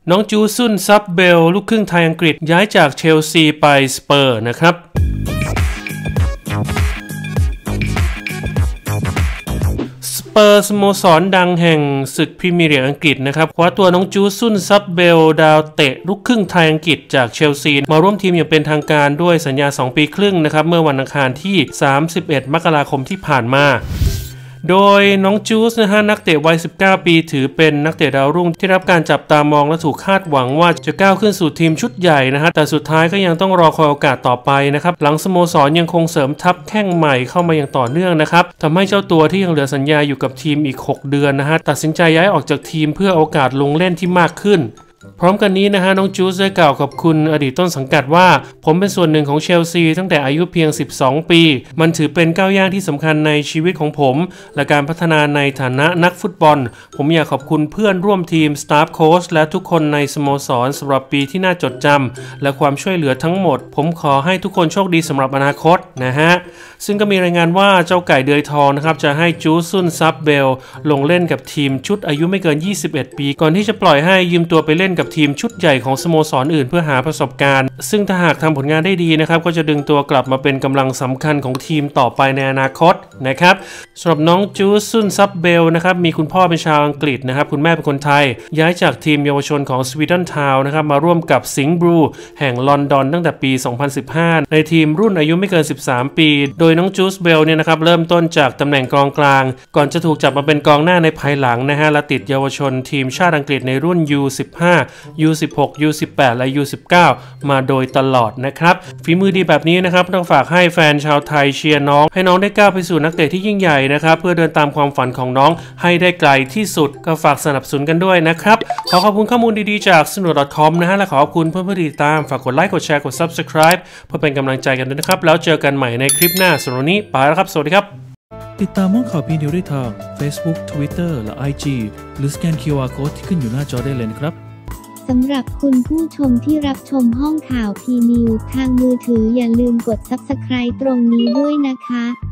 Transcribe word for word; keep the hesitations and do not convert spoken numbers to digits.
น้องจูซุนซับเบลลูกครึ่งไทยอังกฤษย้ายจากเชลซีไปสเปอร์นะครับสเปอร์สโมสรดังแห่งศึกพรีเมียร์ลีกอังกฤษนะครับคว้าตัวน้องจูซุนซับเบลดาวเตะลูกครึ่งไทยอังกฤษจากเชลซีมาร่วมทีมอย่างเป็นทางการด้วยสัญญาสองปีครึ่งนะครับเมื่อวันอังคารที่สามสิบเอ็ดมกราคมที่ผ่านมาโดยน้องจูสนะฮะนักเตะวัยสิบเก้าปีถือเป็นนักเตะดาวรุ่งที่รับการจับตามองและถูกคาดหวังว่าจะก้าวขึ้นสู่ทีมชุดใหญ่นะฮะแต่สุดท้ายก็ยังต้องรอคอยโอกาสต่อไปนะครับหลังสโมสรยังคงเสริมทัพแข้งใหม่เข้ามาอย่างต่อเนื่องนะครับทำให้เจ้าตัวที่ยังเหลือสัญญาอยู่กับทีมอีกหกเดือนนะฮะตัดสินใจย้ายออกจากทีมเพื่อโอกาสลงเล่นที่มากขึ้นพร้อมกันนี้นะฮะน้องจูสได้กล่าวกับคุณอดีตต้นสังกัดว่าผมเป็นส่วนหนึ่งของเชลซีตั้งแต่อายุเพียงสิบสองปีมันถือเป็นก้าวย่างที่สำคัญในชีวิตของผมและการพัฒนาในฐานะนักฟุตบอลผมอยากขอบคุณเพื่อนร่วมทีมสตาฟโค้ชและทุกคนในสโมสรสำหรับปีที่น่าจดจำและความช่วยเหลือทั้งหมดผมขอให้ทุกคนโชคดีสำหรับอนาคตนะฮะซึ่งก็มีรายงานว่าเจ้าไก่เดือยทองนะครับจะให้จูซุนซับเบลลงเล่นกับทีมชุดอายุไม่เกินยี่สิบเอ็ดปีก่อนที่จะปล่อยให้ยืมตัวไปเล่นกับทีมชุดใหญ่ของสโมสรอื่นเพื่อหาประสบการณ์ซึ่งถ้าหากทำผลงานได้ดีนะครับก็จะดึงตัวกลับมาเป็นกำลังสำคัญของทีมต่อไปในอนาคตนะครับสำหรับน้องจูซุนซับเบลนะครับมีคุณพ่อเป็นชาวอังกฤษนะครับคุณแม่เป็นคนไทยย้ายจากทีมเยาวชนของสวีเดนทาวน์นะครับมาร่วมกับสิงห์บลูแห่งลอนดอนตั้งแต่ปีสองพันสิบห้าในทีมรุ่นอายุไม่เกินสิบสามปีโดยน้องจูสเบลเนี่ยนะครับเริ่มต้นจากตำแหน่งกองกลางก่อนจะถูกจับมาเป็นกองหน้าในภายหลังนะฮะและติดเยาวชนทีมชาติอังกฤษในรุ่น ยู สิบห้า ยู สิบหก ยู สิบแปด และ ยู สิบเก้า มาโดยตลอดนะครับฝีมือดีแบบนี้นะครับต้องฝากให้แฟนชาวไทยเชียร์น้องให้น้องได้ก้าวไปสู่นักเตะที่ยิ่งใหญ่นะครับเพื่อเดินตามความฝันของน้องให้ได้ไกลที่สุดก็ฝากสนับสนุนกันด้วยนะครับขอขอบคุณข้อมูลดีๆจากสนุก .com นะฮะและขอขอบคุณเพื่อนๆที่ติดตามฝากกดไลค์กดแชร์กด Subscribe เพื่อเป็นกำลังใจกันด้วยนะครับแล้วเจอกันใหม่ในคลิปหน้าสำหรับวันนี้ไปแล้วครับสวัสดีครับติดตามห้องข่าวพีนิวได้ทาง Facebook Twitter และ ไอ จี หรือสแกน คิว อาร์ Code ที่ขึ้นอยู่หน้าจอได้เลยนะครับสำหรับคุณผู้ชมที่รับชมห้องข่าวพีนิวทางมือถืออย่าลืมกด ซับสไครบ์ ตรงนี้ด้วยนะคะ